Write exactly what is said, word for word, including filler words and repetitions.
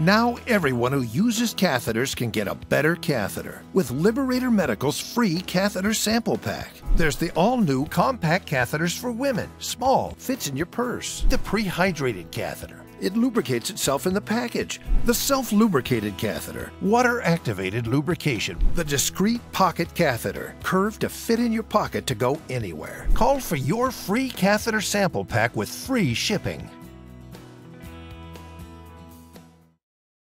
Now everyone who uses catheters can get a better catheter with Liberator Medical's free catheter sample pack. There's the all-new compact catheters for women. Small, fits in your purse. The pre-hydrated catheter. It lubricates itself in the package. The self-lubricated catheter. Water-activated lubrication. The discreet pocket catheter. Curved to fit in your pocket to go anywhere. Call for your free catheter sample pack with free shipping.